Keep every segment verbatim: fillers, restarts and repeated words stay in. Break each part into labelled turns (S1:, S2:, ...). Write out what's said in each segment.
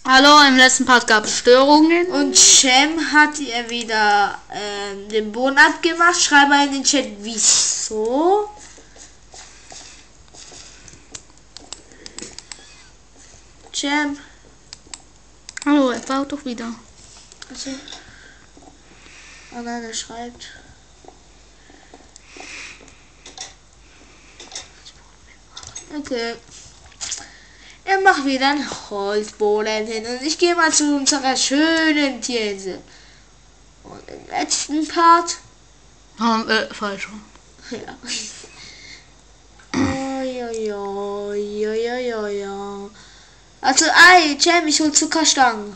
S1: Hallo, im letzten Part gab es Störungen.
S2: Und Cem hat ihr wieder ähm, den Boden abgemacht. Schreib mal in den Chat, wieso. Cem.
S1: Hallo, er baut doch wieder.
S2: Also. Oh nein, er schreibt. Okay. Er macht wieder einen Holzboden hin und ich gehe mal zu unserer schönen Tierinsel. Und im letzten Part.
S1: Oh, äh, falsch.
S2: Ja. Oh, ja, ja, ja, ja, ja, ja. Also, ey, Cem, ich hol Zuckerstangen.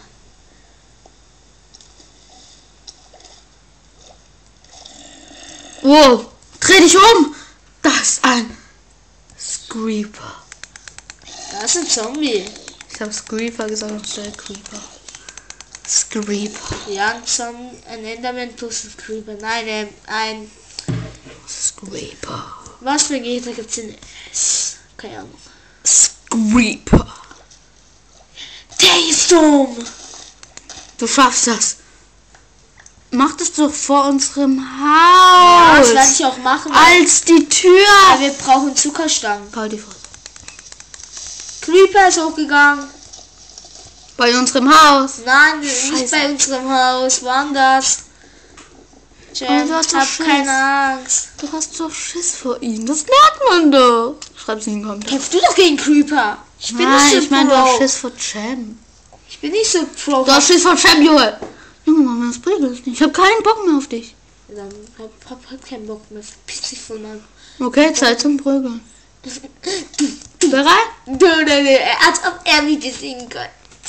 S1: Wow, dreh dich um! Das ist ein Creeper.
S2: Das ist ein Zombie.
S1: Ich habe Creeper gesagt, anstatt Creeper. Creeper.
S2: Ja, ein Zombie, ein Enderman plus ein Creeper. Nein, ein, ein
S1: Creeper.
S2: Was für Gegner gibt's in S? Keine Ahnung.
S1: Creeper.
S2: Der ist dumm.
S1: Du schaffst das. Mach das doch vor unserem Haus.
S2: Ja, das werde ich auch machen.
S1: Als die Tür.
S2: Aber wir brauchen Zuckerstangen.
S1: Paul, die Fresse.
S2: Creeper ist hochgegangen.
S1: Bei unserem Haus.
S2: Nein,
S1: Scheiße.
S2: nicht bei unserem Haus. Woanders. Cem,
S1: du hast doch
S2: hab
S1: Schiss.
S2: keine Angst.
S1: Du hast doch Schiss vor ihm. Das merkt man doch. Schreib's in den Kommentaren.
S2: Kämpfst du doch gegen Creeper? Ich bin
S1: Nein,
S2: nicht so
S1: ich meine, du hast
S2: pro.
S1: Schiss vor Cem.
S2: Ich bin nicht so pro.
S1: Du hast Schiss vor Cem, Junge. Junge, Mama, das bringt es nicht. Ich hab keinen Bock mehr auf dich.
S2: Dann hab, hab, hab keinen Bock mehr. Verpiss dich von meinem.
S1: Okay, Zeit zum Prügeln. Bereit?
S2: Als ob er mich besiegen könnte.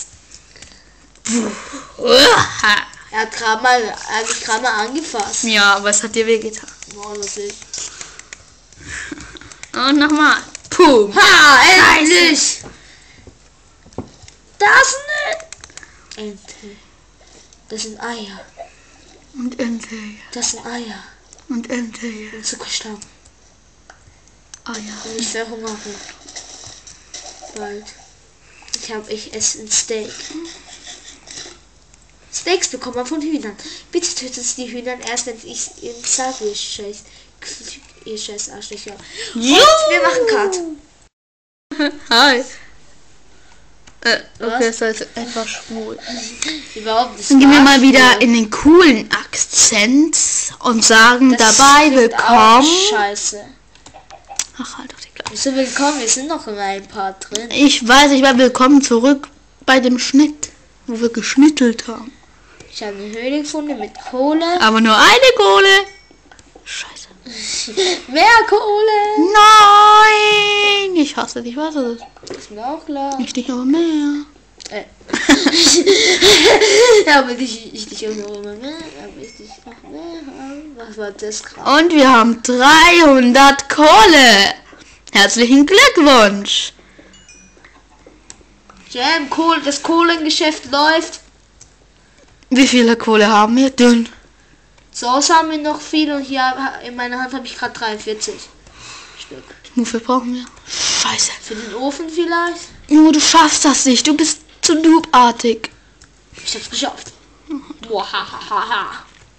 S2: Er hat gerade mal, er hat mich gerade mal angefasst.
S1: Ja, aber es hat dir wehgetan.
S2: Oh, das ist.
S1: Und nochmal. Puh.
S2: Ha, endlich! Das eine Ente. Das sind Eier.
S1: Und Ente.
S2: Das sind Eier.
S1: Und Ente.
S2: Und Zuckerstangen.
S1: Ah ja.
S2: Und ich verhungere. Bald. Ich habe ich esse ein Steak. Steaks bekommt man von Hühnern. Bitte tötet die Hühner erst, wenn ich ihnen sage, ihr Scheiß. Ihr Scheiß Arschlöcher. Und wir machen Cut.
S1: Hi. Äh,
S2: Was?
S1: okay, das heißt einfach schwul.
S2: Überhaupt nicht.
S1: Dann gehen wir mal wieder in den coolen Akzent und sagen
S2: Das
S1: dabei
S2: klingt auch
S1: willkommen.
S2: Scheiße.
S1: Ach, halt doch die Klappe.
S2: Wieso willkommen? Wir sind noch in ein Part drin.
S1: Ich weiß, ich war willkommen zurück bei dem Schnitt, wo wir geschnittelt haben.
S2: Ich habe eine Höhle gefunden mit Kohle.
S1: Aber nur eine Kohle. Scheiße.
S2: Mehr Kohle.
S1: Nein! Ich hasse dich, was ist das?
S2: Ist mir auch klar.
S1: Nicht dich, aber mehr.
S2: Äh. Ja, aber ich, ich dich auch noch immer mehr. Aber ich dich noch mehr haben. Was war das gerade?
S1: Und wir haben dreihundert Kohle. Herzlichen Glückwunsch.
S2: Jam, Kohle, das Kohlengeschäft läuft.
S1: Wie viele Kohle haben wir denn?
S2: So haben wir noch viel und hier in meiner Hand habe ich gerade dreiundvierzig Stück.
S1: Wofür brauchen wir? Scheiße.
S2: Für den Ofen vielleicht?
S1: Junge, du schaffst das nicht. Du bist zu noobartig.
S2: Ich hab's geschafft. Wahahaha.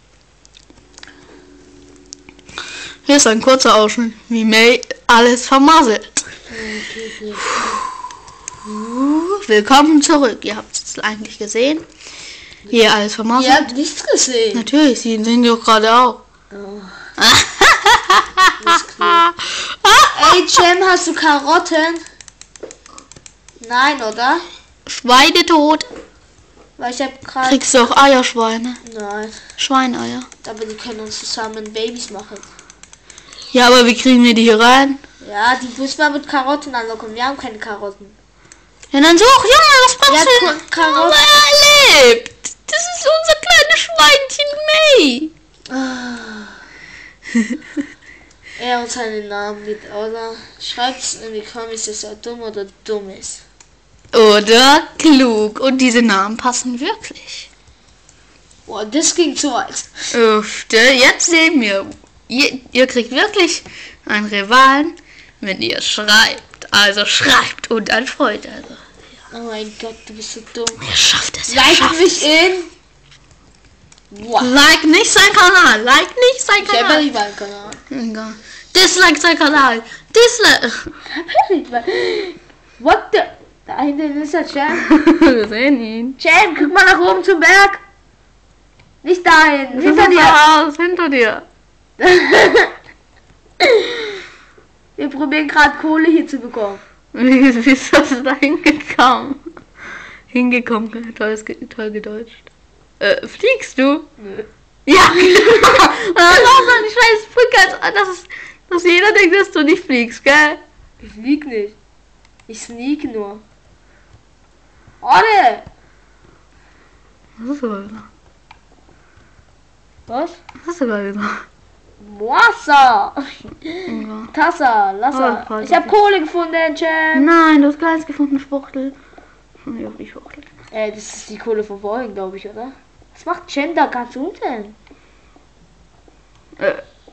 S1: Hier ist ein kurzer Ausschnitt, wie May alles vermasselt. Willkommen zurück. Ihr habt es eigentlich gesehen. Hier alles vermasselt.
S2: Ihr habt nichts gesehen.
S1: Natürlich, sie sehen doch gerade auch.
S2: Oh. Ey, Cem, hast du Karotten? Nein, oder?
S1: Schweine tot.
S2: Weil ich hab gerade...
S1: Kriegst du auch Eierschweine?
S2: Nein,
S1: Schweineier.
S2: aber die können uns zusammen Babys machen.
S1: Ja, aber wie kriegen wir die hier rein?
S2: Ja, die müssen wir mit Karotten anlocken. Wir haben keine Karotten.
S1: Ja, dann such, Junge, was brauchst
S2: Ja,
S1: du denn?
S2: Karotten.
S1: Aber er lebt. Das ist unser kleines Schweinchen May.
S2: Ah. Er und seinen Namen mit, oder? Schreibt's in die Comments, dass er dumm oder dumm ist.
S1: Oder klug. Und diese Namen passen wirklich.
S2: Boah, das ging zu weit.
S1: Uff, jetzt sehen wir. Ihr, ihr kriegt wirklich einen Rivalen, wenn ihr schreibt. Also schreibt und ein Freund. Also,
S2: Oh mein Gott, du bist so dumm.
S1: Er schafft es. Er
S2: Like
S1: schafft
S2: mich
S1: es.
S2: in. Wow.
S1: Like nicht sein Kanal. Like nicht sein
S2: Ich habe
S1: Kanal.
S2: nicht meinen Kanal.
S1: Egal. Dislike sein Kanal. Dislike.
S2: What the? Da hinten ist der Champ.
S1: Wir sehen ihn.
S2: Champ, guck mal nach oben zum Berg. Nicht dahin. Hinter dir.
S1: Haus, hinter dir.
S2: Wir probieren gerade Kohle hier zu bekommen.
S1: Wie bist du da hingekommen? Hingekommen, toll, toll gedeutscht. Äh, fliegst du?
S2: Nö.
S1: Ja, genau. Und dann auch noch nicht weiß, Brücke, als dass, dass jeder denkt, dass du nicht fliegst, gell?
S2: Ich flieg nicht. Ich sneak nur. Olle!
S1: Was ist aber wieder?
S2: Was?
S1: Was ist aber wieder?
S2: Wasser!
S1: Ja.
S2: Tassa, Lasser.
S1: Oh, voll
S2: Ich hab
S1: gut.
S2: Kohle gefunden, Champ.
S1: Nein, du hast gar nichts gefunden, Schwuchtel. Ja, die Schwuchtel.
S2: Äh, das ist die Kohle von vorhin, glaube ich, oder? Was macht Champ da ganz unten?
S1: Äh.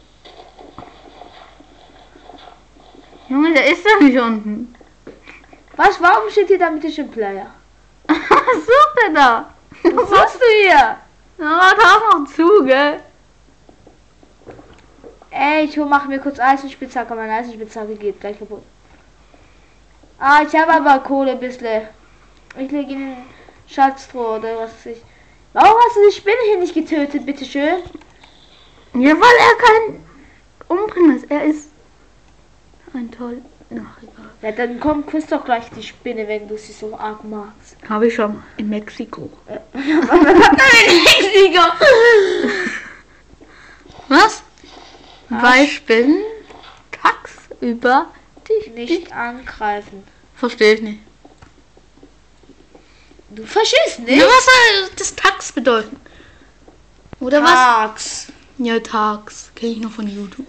S1: Junge, der ist doch nicht unten.
S2: Was? Warum steht hier da Mission Player?
S1: Was sucht der da?
S2: Was machst du hier?
S1: Na, da auch noch zu, gell?
S2: Ey, ich mach mir kurz Eisenspitzhacke. Meine Eisenspitzhacke geht gleich kaputt. Ah, ich habe aber Kohle ein bisschen. Ich lege in den Schatztruhe oder was weiß ich. Warum hast du die Spinne hier nicht getötet, bitteschön?
S1: Ja, weil er kein Umbringen ist. Er ist ein toll. Ach, egal.
S2: Ja, dann komm, küss doch gleich die Spinne, wenn du sie so arg magst.
S1: Habe ich schon in Mexiko.
S2: Mexiko!
S1: Was?
S2: Arsch.
S1: Weil Spinnen tagsüber dich
S2: Nicht angreifen.
S1: Verstehe ich nicht.
S2: Du verstehst nicht?
S1: Ja, was soll das tags bedeuten? Oder was?
S2: Tags.
S1: Ja, tags. Kenne ich noch von YouTube.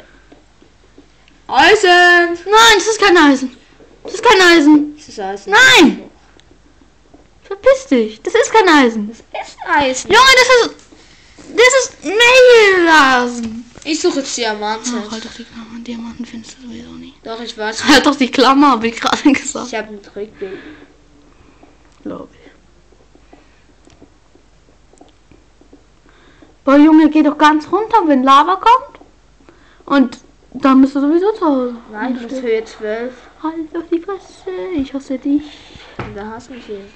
S2: Eisen!
S1: Nein, das ist kein Eisen. Das ist kein Eisen.
S2: Das ist Eisen.
S1: Nein! Verpiss dich. Das ist kein Eisen.
S2: Das ist Eisen.
S1: Junge, das ist... Das ist Maileisen.
S2: Ich suche jetzt Diamanten.
S1: Ach, halt doch die Klammer. Diamanten findest du sowieso nicht.
S2: Doch, ich weiß.
S1: Halt doch die Klammer, habe ich gerade gesagt.
S2: Ich habe einen Trickbild.
S1: Glaube ich. Boah, Junge, geh doch ganz runter, wenn Lava kommt. Und dann bist du sowieso zu Hause.
S2: Nein, ich muss Höhe zwölf.
S1: Halt doch die Fresse, ich hasse dich.
S2: Und da hast du mich hier.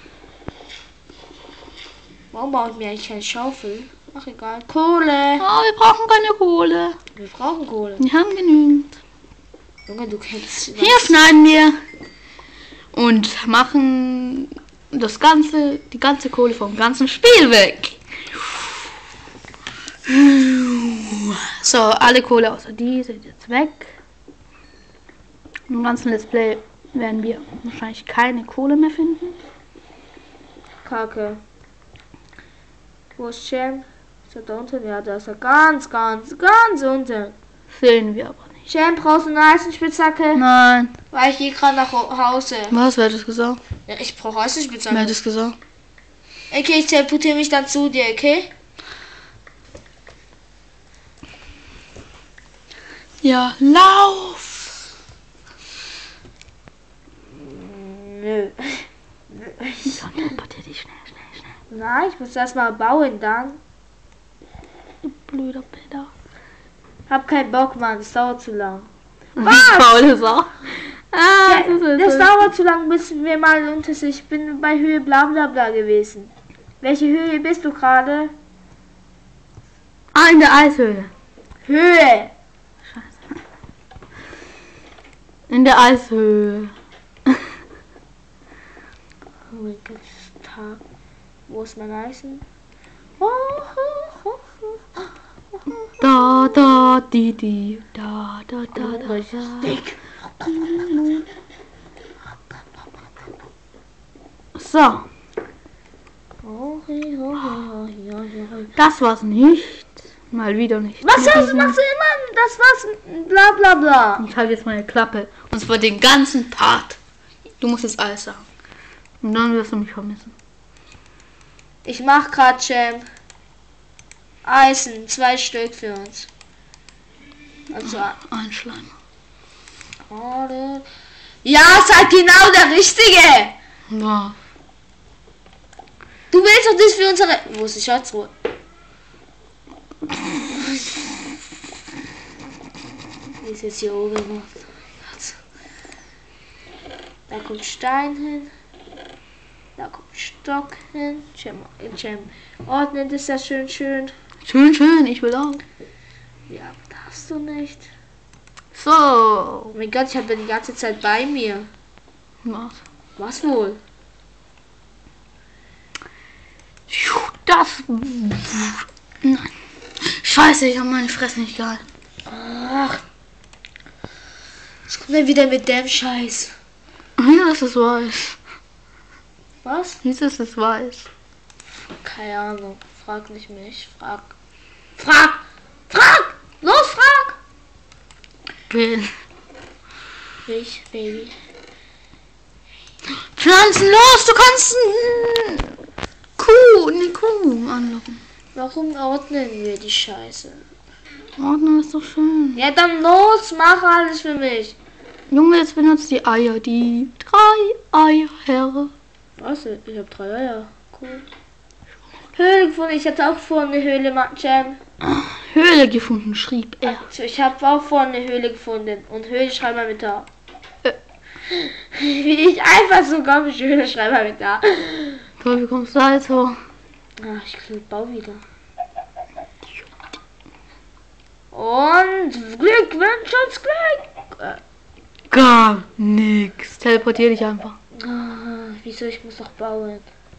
S2: Warum baue ich mir eigentlich keine Schaufel? Ach egal. Kohle!
S1: Oh, wir brauchen keine Kohle.
S2: Wir brauchen Kohle.
S1: Wir haben genügend.
S2: Junge, du kennst...
S1: Hier schneiden wir und machen das ganze, die ganze Kohle vom ganzen Spiel weg. So, alle Kohle außer die sind jetzt weg. Im ganzen Let's Play werden wir wahrscheinlich keine Kohle mehr finden.
S2: Kacke. Wo ist Champ? Ist er da unten? Ja, da ist er ganz, ganz, ganz unten.
S1: Sehen wir aber nicht.
S2: Champ, brauchst du eine Eisenspitzhacke?
S1: Nein.
S2: Weil ich gehe gerade nach Hause.
S1: Was, wer hat das gesagt?
S2: Ja, ich brauche
S1: Wer hat
S2: Eisenspitzhacke.
S1: das gesagt?
S2: Okay, ich teleportiere mich dann zu dir, okay?
S1: Ja, lauf!
S2: Nö.
S1: So, teleportier dich schnell, schnell, schnell.
S2: Nein, ich muss erst mal bauen dann.
S1: Du blöder Peter.
S2: Hab keinen Bock, Mann, das dauert zu lang.
S1: Was? Faule Sau. Ah,
S2: Ja,
S1: das ist
S2: das
S1: so.
S2: dauert zu lang, bis wir mal unter sich. Ich bin bei Höhe bla bla bla gewesen. Welche Höhe bist du gerade?
S1: Ah, in der Eishöhle.
S2: Höhe!
S1: In der Eishöhle.
S2: Oh mein Gott, es ist Tag. Wo ist mein Eisen? Oh, oh, oh, oh.
S1: Da, da, di, di. Da, da, da, da,
S2: Hungrig.
S1: da.
S2: Steak.
S1: So,
S2: Oh, hey, oh, oh, ja, ja.
S1: das war's nicht. Mal wieder nicht.
S2: Was hast du, machst du immer? Das war's. Bla bla bla.
S1: Ich halte jetzt meine Klappe. Und zwar den ganzen Part. Du musst jetzt alles sagen. Und dann wirst du mich vermissen.
S2: Ich mach grad Champ. Eisen, zwei Stück für uns. Also,
S1: Ein Schleim.
S2: ja, seid genau der Richtige.
S1: Ja.
S2: Du willst doch das für unsere... Wo ist die Schatzruhe? Die ist jetzt hier oben gemacht. Da kommt Stein hin. Da kommt Stock hin. Cem, Cem ordnet ist das schön, schön.
S1: Schön, schön, ich will auch.
S2: Ja, darfst du nicht.
S1: So.
S2: Oh mein Gott, ich habe den die ganze Zeit bei mir.
S1: Was?
S2: Was wohl?
S1: Das. Nein. Scheiße, ich habe meine Fresse nicht gehalten.
S2: Ach. Was kommt denn wieder mit dem Scheiß?
S1: Hier ist es weiß.
S2: Was?
S1: Hier ist es weiß.
S2: Keine Ahnung. Frag nicht mich. Frag. Frag! Frag! Los, frag!
S1: Wen?
S2: Ich, Baby.
S1: Pflanzen los, du kannst eine Kuh, eine Kuh anlocken.
S2: Warum ordnen wir die Scheiße?
S1: Ordnung ist doch schön.
S2: Ja, dann los, mach alles für mich.
S1: Junge, jetzt benutzt die Eier, die drei Eierherre.
S2: Was? Ich hab drei Eier. Cool. Höhle gefunden. Ich hatte auch vorne eine Höhle, Jam.
S1: Höhle gefunden, schrieb er.
S2: Ich habe auch vorne eine Höhle gefunden. Und Höhle schreib mal mit da. Äh. Wie ich einfach so komische Höhle schreib mal mit da.
S1: Toll, wie kommst du da jetzt hoch?
S2: Ah, ich bau wieder. Und Glückwunsch uns Glück. Äh.
S1: Gar nix. Teleportier dich einfach.
S2: Ah, wieso? Ich muss doch bauen.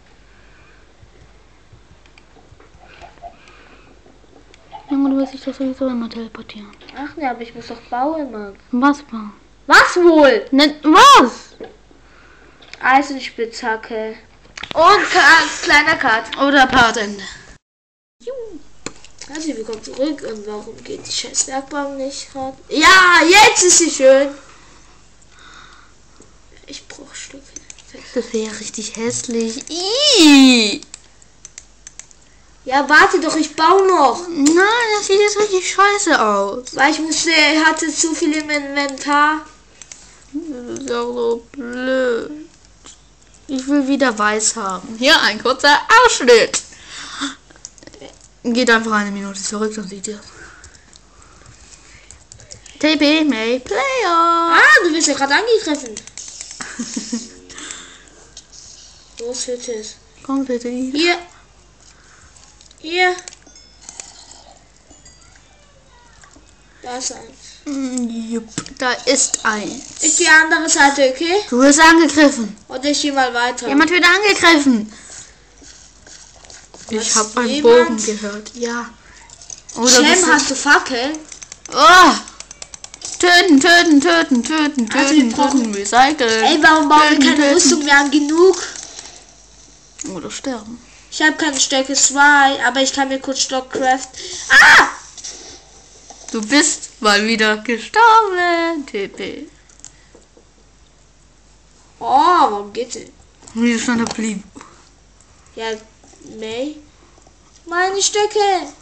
S1: Junge, du wirst dich doch sowieso immer teleportieren.
S2: Ach ne, aber ich muss doch bauen, Mann.
S1: Was war?
S2: Was wohl?
S1: Ne, was?
S2: Eisenspitzhacke. Und Ka kleiner Cut.
S1: Oder Partende.
S2: Also wir kommen zurück. Und warum geht die scheiß Werkbank nicht gerade? Ja, jetzt ist sie schön. Ich brauche Stücke.
S1: Das wäre richtig hässlich. Ihhh.
S2: Ja, warte doch, ich baue noch.
S1: Nein, das sieht jetzt richtig scheiße aus.
S2: Weil ich musste, hatte zu viel im Inventar.
S1: Das ist auch so blöd. Ich will wieder weiß haben. Hier ein kurzer Ausschnitt. Geht einfach eine Minute zurück, dann seht ihr. T P May Player.
S2: Ah, du wirst ja gerade angegriffen. Los, hört es.
S1: Komm bitte.
S2: Hier. Hier. Da ist eins.
S1: Jupp, da ist eins.
S2: Ich die andere Seite, okay?
S1: Du wirst angegriffen.
S2: Und ich gehe mal weiter.
S1: Jemand wird angegriffen. Ich
S2: Was,
S1: habe einen
S2: jemand?
S1: Bogen gehört. Ja. Oder
S2: Cem, hast du Fackeln?
S1: Oh! Töten, töten, töten, töten,
S2: Also
S1: töten,
S2: wir brauchen-
S1: töten, recyceln.
S2: Ey, warum bauen wir
S1: Töten,
S2: keine
S1: töten.
S2: Rüstung? Wir haben genug.
S1: Oder sterben.
S2: Ich habe keine Stärke zwei, aber ich kann mir kurz Stock craften. Ah!
S1: Du bist mal wieder gestorben. T P.
S2: Oh, warum geht's denn?
S1: Wie ist schon geblieben?
S2: Ja, May. Meine Stöcke.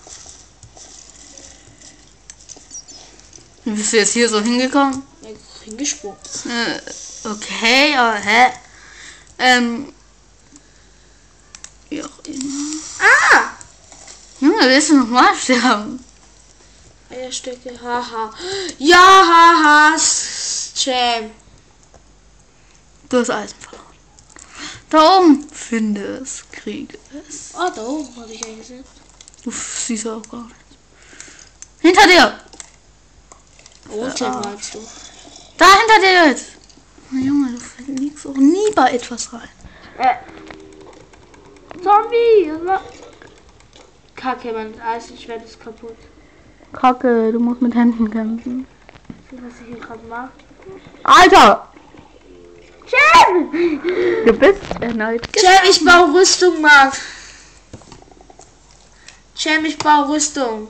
S1: Wie bist du jetzt hier so hingekommen?
S2: Ja, hingesprungen.
S1: Äh, okay, aber hä? Ähm. Wie auch immer.
S2: Ah!
S1: Junge, willst du nochmal sterben?
S2: Eierstöcke, haha. Ja, haha. Cem.
S1: Du hast Eisen verloren. Da oben. Finde es, kriege es.
S2: Oh, da oben habe ich einen gesehen.
S1: Du siehst auch gar nichts. Hinter dir!
S2: Unten meinst du?
S1: Da hinter dir jetzt! Na Junge, du fliegst auch nie bei etwas rein.
S2: Äh. Zombie! Kacke, mein Eisenschwert ist kaputt.
S1: Kacke, du musst mit Händen kämpfen.
S2: Sieh, was ich hier gerade mache.
S1: Alter!
S2: Cem!
S1: Du bist erneut.
S2: Cem, ich baue Rüstung, Mann. Cem, ich baue Rüstung.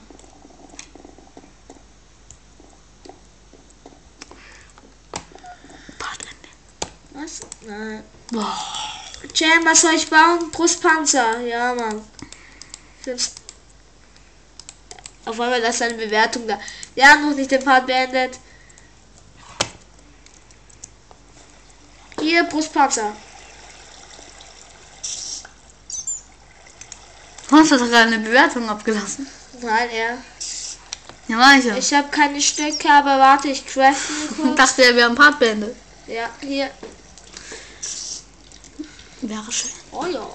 S2: Was? Nein.
S1: Boah.
S2: Cem, was soll ich bauen? Brustpanzer. Ja, Mann. Fünf. Auf einmal das ist eine Bewertung da. Ja, noch nicht den Part beendet. Hier, Brustpanzer.
S1: Hast du doch gerade eine Bewertung abgelassen?
S2: Nein, er.
S1: Ja, manche.
S2: Ich habe keine Stöcke, aber warte, ich crafte
S1: Ich
S2: kurz.
S1: dachte ja, wir haben Partbände.
S2: Ja, hier.
S1: Wäre schön.
S2: Oh ja.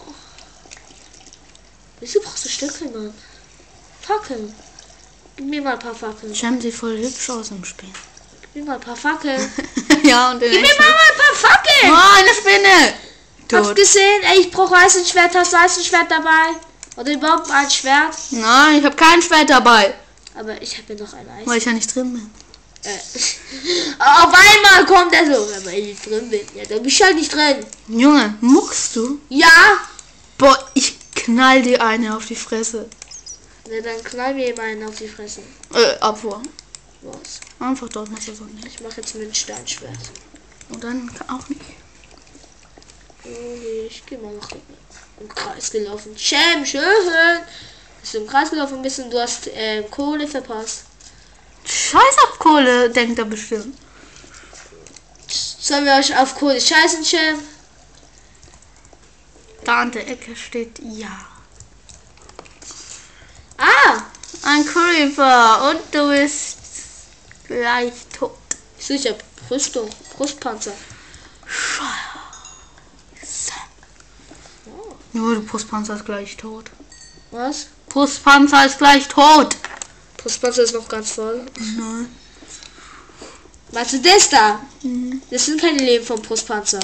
S2: Wieso brauchst du Stöcke, Mann? Fackeln. Gib mir mal ein paar Fackeln.
S1: Cem sieht voll hübsch aus im Spiel.
S2: Gib mir mal ein paar Fackeln.
S1: Ja, und den
S2: Gib mir mal ein paar Fackeln!
S1: Oh, eine Spinne!
S2: Hast
S1: Tot.
S2: gesehen? Ey, ich brauche Eisenschwert. Hast du Eisenschwert dabei? Oder überhaupt ein Schwert?
S1: Nein, ich habe kein Schwert dabei.
S2: Aber ich habe ja noch ein Eisen.
S1: Weil ich ja nicht drin bin.
S2: Äh, auf einmal kommt er so, wenn ich nicht drin bin. Ja, da bin ich halt nicht drin.
S1: Junge, muckst du?
S2: Ja!
S1: Boah, ich knall dir eine auf die Fresse.
S2: Na, dann knall mir eben einen auf die Fresse.
S1: Äh, Abfuhr.
S2: Was?
S1: Einfach dort machst du so nicht.
S2: Ich mache jetzt mit dem Steinschwert.
S1: Und dann auch nicht.
S2: Oh, ich gehe mal noch im Kreis gelaufen. Cem, schön! Bist du im Kreis gelaufen bist und du hast äh, Kohle verpasst.
S1: Scheiß auf Kohle, denkt er bestimmt.
S2: Sollen wir euch auf Kohle scheißen, Cem?
S1: Da an der Ecke steht ja.
S2: Ah!
S1: Ein Creeper und du bist gleich tot.
S2: Ich ich hab Rüstung, Brustpanzer.
S1: Scheiße. Nur der Brustpanzer ist gleich tot.
S2: Was?
S1: Brustpanzer ist gleich tot.
S2: Brustpanzer ist noch ganz voll.
S1: Nein.
S2: Meinst du das da?
S1: Mhm.
S2: Das sind keine Leben vom Brustpanzer.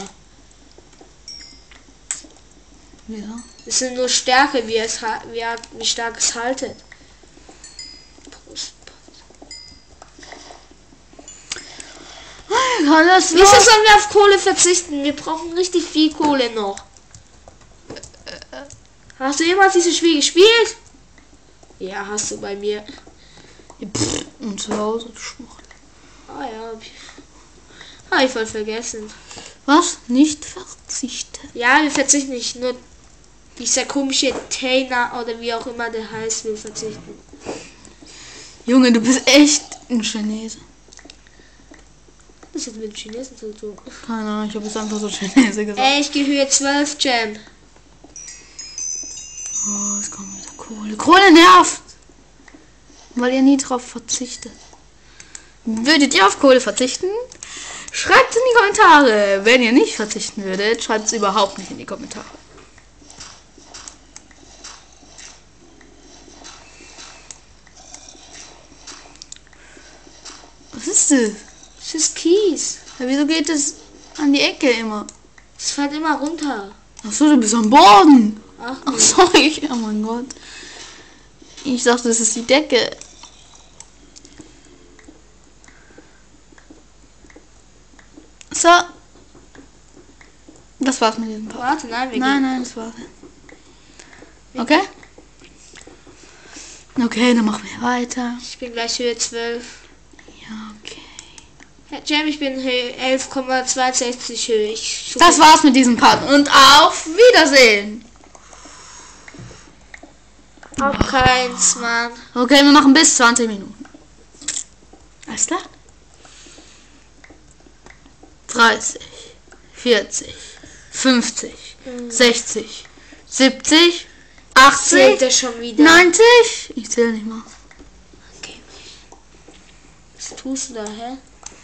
S1: Ja.
S2: Das sind nur Stärke, wie es ha- wie, er- wie stark es haltet.
S1: Alles
S2: Wieso sollen wir auf Kohle verzichten? Wir brauchen richtig viel Kohle noch. Hast du jemals dieses Spiel gespielt? Ja, hast du bei mir.
S1: Pff, und zu Hause schmucht.
S2: Ah ja, hab ich, hab ich voll vergessen.
S1: Was? Nicht verzichten.
S2: Ja, wir verzichten nicht. Nur dieser komische Tainer oder wie auch immer der heißt, will verzichten.
S1: Junge, du bist echt ein Chinese.
S2: Was hat mit dem Chinesen zu tun?
S1: Keine Ahnung, ich habe jetzt einfach so Chinese gesagt.
S2: Ey, ich gehe Höhe zwölf, Jam.
S1: Oh, es kommt wieder Kohle. Kohle nervt! Weil ihr nie drauf verzichtet. Würdet ihr auf Kohle verzichten? Schreibt es in die Kommentare. Wenn ihr nicht verzichten würdet, schreibt es überhaupt nicht in die Kommentare. Was ist das?
S2: Das ist Kies.
S1: Ja, wieso geht es an die Ecke immer?
S2: Es fällt immer runter.
S1: Achso, du bist am Boden.
S2: Ach,
S1: Ach, sorry. Oh mein Gott. Ich dachte, das ist die Decke. So. Das war's mit diesem Part.
S2: warte, nein, wir
S1: Nein,
S2: gehen.
S1: nein, das war's. Okay? Okay, dann machen wir weiter.
S2: Ich bin gleich Höhe zwölf.
S1: Ja, okay.
S2: Herr Jam, ich bin Höhe elf Komma zweiundsechzig Höhe. Ich suche-
S1: Das war's mit diesem Part. Und auf Wiedersehen.
S2: Auch keins, Mann.
S1: Okay, wir machen bis zwanzig Minuten. Alles klar? dreißig, vierzig, fünfzig, sechzig, siebzig,
S2: Zählt
S1: achtzig,
S2: er schon wieder?
S1: neunzig. Ich zähle nicht mal.
S2: Okay. Was tust du da, hä?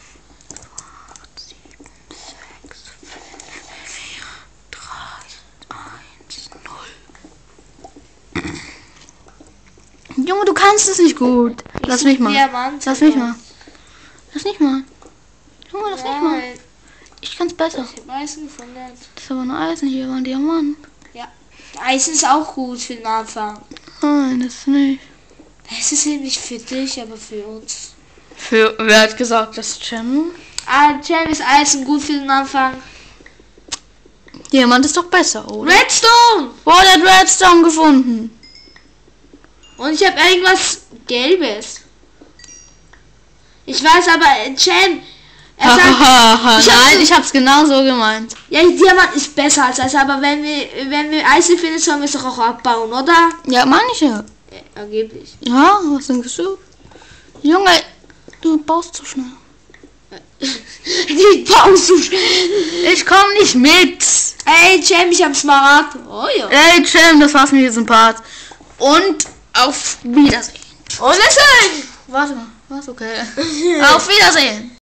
S1: Junge, du kannst es nicht gut. Lass mich mal.
S2: Diamant.
S1: Lass mich mal. Lass nicht mal. Junge, lass nicht mal.
S2: Nein.
S1: Ich kann's besser.
S2: Ich hab Eisen gefunden.
S1: Das ist aber nur Eisen hier, war ein Diamant.
S2: Eisen ist auch gut für den Anfang.
S1: Nein, das ist nicht.
S2: Es ist eben nicht für dich, aber für uns.
S1: Für, wer hat gesagt, das ist Cem?
S2: Ah, Jam ist Eisen gut für den Anfang.
S1: Diamant ist doch besser, oder?
S2: Redstone!
S1: Boah, der hat Redstone gefunden.
S2: Und ich habe irgendwas Gelbes. Ich weiß aber, äh, Jam, er sagt,
S1: Hahaha,
S2: ich hab
S1: nein,
S2: so-
S1: ich hab's genau so gemeint.
S2: ja, Diamant ist besser als Eisen, aber wenn wir, wenn wir Eisen finden, sollen wir es doch auch abbauen, oder?
S1: Ja, manche.
S2: Äh, angeblich.
S1: Ja, was denkst du? Junge, du baust zu schnell.
S2: Die baust du schnell.
S1: Ich komm nicht mit.
S2: Ey, Jam, ich hab Smaragd. Oh ja.
S1: Ey, Cem, das war's mit diesem Part. Und auf Wiedersehen.
S2: Und lächeln!
S1: Warte mal, was? Okay. Auf Wiedersehen.